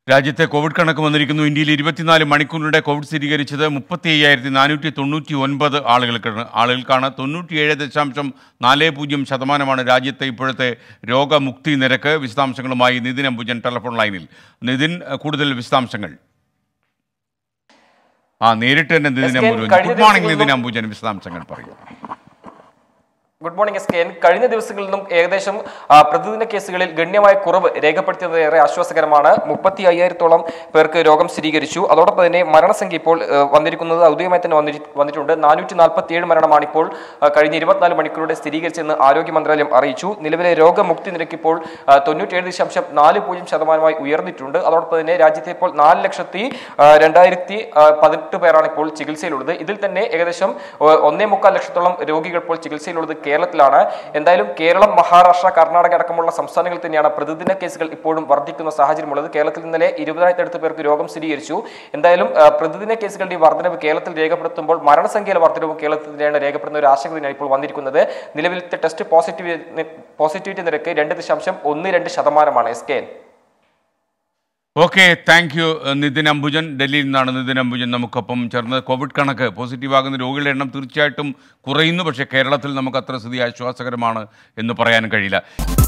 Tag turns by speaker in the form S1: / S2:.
S1: രാജ്യത്തെ കോവിഡ് കണക്ക് വന്നിരിക്കുന്നു. ഇന്ത്യയിൽ 24 മണിക്കൂറിനിടെ കോവിഡ് സ്ഥിരീകരിച്ചത് 35,499 ആളുകൾക്കാണ്. 97.40% രാജ്യത്തെ ഇപ്പോഴത്തെ രോഗമുക്തി നിരക്ക്. വിശദാംശങ്ങളുമായി നിതിൻ അംബുജൻ ടെലിഫോൺ ലൈനിൽ. നിതിൻ, കൂടുതൽ വിശദാംശങ്ങൾ. നേരിട്ട് തന്നെ നിതിൻ അംബുജൻ. ഗുഡ് മോർണിംഗ് നിതിൻ അംബുജൻ, വിശദാംശങ്ങൾ പറയും.
S2: Good morning S K. കഴിഞ്ഞ ദിവസങ്ങളിൽ നിന്നും ഏകദേശം പ്രതിദിന കേസുകളിൽ ഗണ്യമായ കുറവ് രേഖപ്പെടുത്തിയത് ഏറെ ആശ്വാസകരമാണ്. 35,000-ഓളം പേർക്ക് രോഗം സ്ഥിരീകരിച്ചു. അതോടൊപ്പം തന്നെ മരണസംഖ്യ ഇപ്പോൾ വന്നിരിക്കുന്നത് ഔദ്യോഗികമായി തന്നെ വന്നിട്ടുണ്ട്. 447 മരണമാണ് ഇപ്പോൾ കഴിഞ്ഞ 24 മണിക്കൂറിലൂടെ സ്ഥിരീകരിച്ചെന്ന് ആരോഗ്യ മന്ത്രാലയം അറിയിച്ചു. നിലവിലെ രോഗമുക്തി നിരക്ക് ഇപ്പോൾ 97.40% ഉയർന്നിട്ടുണ്ട്. അതോടൊപ്പം തന്നെ രാജ്യത്തെ ഇപ്പോൾ 4,02,018 പേരാണ് ഇപ്പോൾ ചികിത്സയിലുള്ളത്. ഇതിൽ തന്നെ ഏകദേശം 1.25 ലക്ഷത്തോളം രോഗികൾ ഇപ്പോൾ ചികിത്സയിലുള്ളത് കേരളത്തിലാണ്. എന്തായാലും കേരളം, മഹാരാഷ്ട്ര, കർണാടക അടക്കമുള്ള സംസ്ഥാനങ്ങളിൽ തന്നെയാണ് പ്രതിദിന കേസുകൾ ഇപ്പോഴും വർദ്ധിക്കുന്ന സാഹചര്യമുള്ളത്. കേരളത്തിൽ ഇന്നലെ 20,000 പേർക്ക് രോഗം സ്ഥിരീകരിച്ചു. എന്തായാലും പ്രതിദിന കേസുകളുടെ വർധനവ് കേരളത്തിൽ രേഖപ്പെടുത്തുമ്പോൾ മരണസംഖ്യയിലെ വർധനവും കേരളത്തിൽ തന്നെയാണ് രേഖപ്പെടുന്ന ഒരു ആശങ്ക തന്നെയാണ് ഇപ്പോൾ വന്നിരിക്കുന്നത്. നിലവിലത്തെ ടെസ്റ്റ് പോസിറ്റിവിറ്റി നിരക്ക് 2.12% S K.
S1: Okay, thank you Nitin Ambujan. ഡൽഹിയിൽ നിന്നാണ് നിതിൻ അംബുജൻ നമുക്കൊപ്പം ചേർന്നത്. കോവിഡ് കണക്ക്, പോസിറ്റീവാകുന്ന രോഗികളുടെ എണ്ണം തീർച്ചയായിട്ടും കുറയുന്നു. പക്ഷേ കേരളത്തിൽ നമുക്ക് അത്ര സ്ഥിതി ആശ്വാസകരമാണ് എന്ന് പറയാൻ കഴിയില്ല.